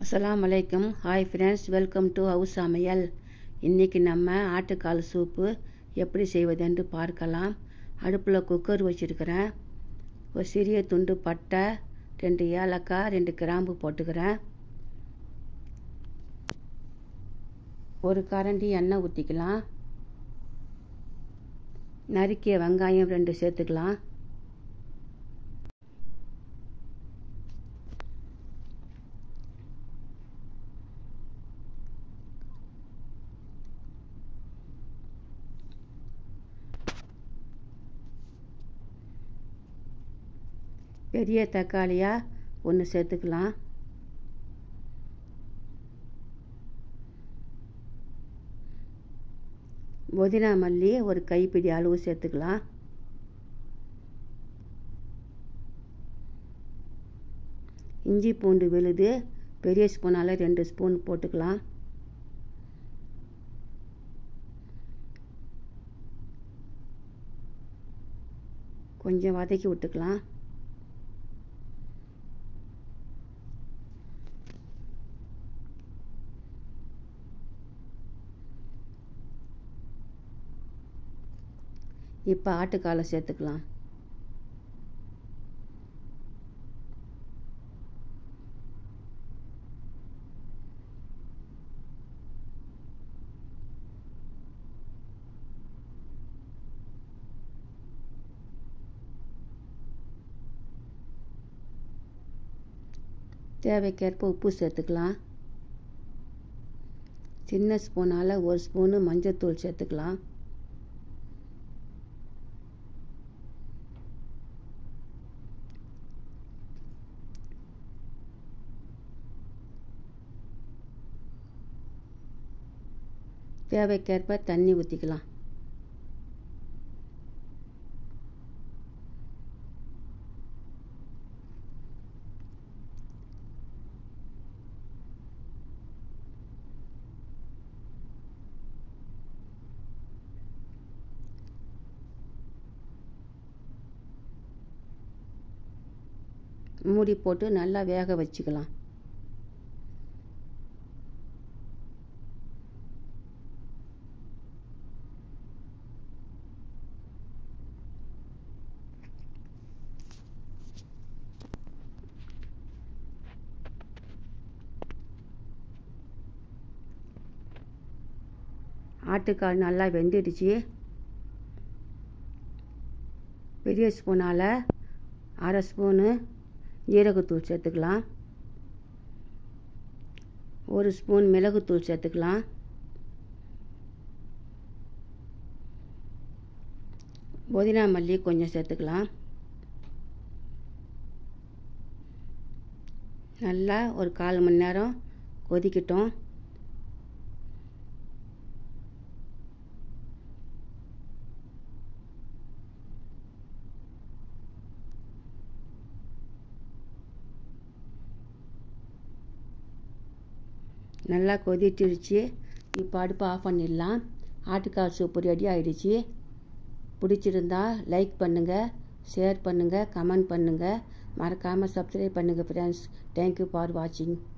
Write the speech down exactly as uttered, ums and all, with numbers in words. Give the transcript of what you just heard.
அஸ்ஸலாமு அலைக்கும். Hi friends, welcome to house சமையல். இன்றைக்கி நம்ம ஆட்டுக்கால் சூப்பு எப்படி செய்வதென்று பார்க்கலாம். அடுப்பில் குக்கர் வச்சுருக்கிறேன். ஒரு சிறிய துண்டு பட்டை, ரெண்டு ஏலக்காய், ரெண்டு கிராம்பு போட்டுக்கிறேன். ஒரு கரண்டி எண்ணெய் ஊற்றிக்கலாம். நறுக்கிய வெங்காயம் ரெண்டு சேர்த்துக்கலாம். பெரிய தக்காளியாக ஒன்று சேர்த்துக்கலாம். புதினா மல்லி ஒரு கைப்பிடி அளவு சேர்த்துக்கலாம். இஞ்சி பூண்டு விழுது பெரிய ஸ்பூனால் ரெண்டு ஸ்பூன் போட்டுக்கலாம். கொஞ்சம் வதக்கி விட்டுக்கலாம். இப்போ ஆட்டுக்காலை சேர்த்துக்கலாம். தேவைக்கேற்ப உப்பு சேர்த்துக்கலாம். சின்ன ஸ்பூனால் ஒரு ஸ்பூனு மஞ்சத்தூள் சேர்த்துக்கலாம். தேவைக்கேற்ப தண்ணி ஊற்றிக்கலாம். மூடி போட்டு நல்லா வேக வச்சுக்கலாம். ஆட்டுக்கால் நல்லா வெந்துடுச்சு. பெரிய ஸ்பூனால் அரை ஸ்பூனு ஜீரகத்தூள் சேர்த்துக்கலாம். ஒரு ஸ்பூன் மிளகுத்தூள் சேர்த்துக்கலாம். புதினா மல்லி கொஞ்சம் சேர்த்துக்கலாம். நல்லா ஒரு கால் மணி நேரம் கொதிக்கட்டும். நல்லா கொதிச்சிடுச்சு. இப்போ அடுப்பு ஆஃப் பண்ணிடலாம். ஆட்டுக்கால் சூப்பு ரெடி ஆகிடுச்சு. பிடிச்சிருந்தா லைக் பண்ணுங்கள், ஷேர் பண்ணுங்கள், கமெண்ட் பண்ணுங்கள். மறக்காமல் சப்ஸ்கிரைப் பண்ணுங்கள் ஃப்ரெண்ட்ஸ். தேங்க்யூ ஃபார் வாட்சிங்.